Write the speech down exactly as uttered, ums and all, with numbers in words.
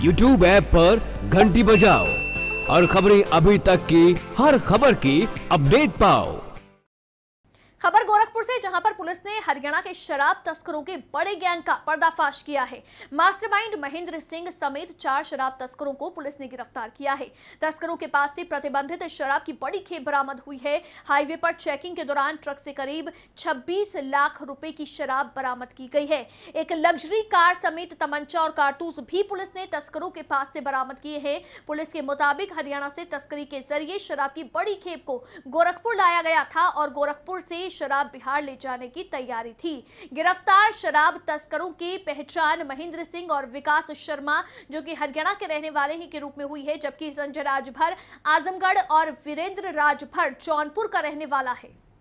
YouTube app पर घंटी बजाओ और खबरें अभी तक की हर खबर की अपडेट पाओ। खबर गोरखपुर से, जहां पर पुलिस ने हरियाणा के शराब तस्करों के बड़े गैंग का पर्दाफाश किया है। मास्टरमाइंड महेंद्र सिंह समेत चार शराब तस्करों को पुलिस ने गिरफ्तार किया है। तस्करों के पास से प्रतिबंधित शराब की बड़ी खेप बरामद हुई है। हाईवे पर चेकिंग के दौरान ट्रक से करीब छब्बीस लाख रुपए की शराब बरामद की गई है। एक लग्जरी कार समेत तमंचा और कारतूस भी पुलिस ने तस्करों के पास से बरामद किए हैं। पुलिस के मुताबिक हरियाणा से तस्करी के जरिए शराब की बड़ी खेप को गोरखपुर लाया गया था और गोरखपुर से शराब बिहार ले जाने की तैयारी थी। गिरफ्तार शराब तस्करों की पहचान महेंद्र सिंह और विकास शर्मा, जो कि हरियाणा के रहने वाले ही, के रूप में हुई है, जबकि संजय राजभर आजमगढ़ और वीरेंद्र राजभर जौनपुर का रहने वाला है।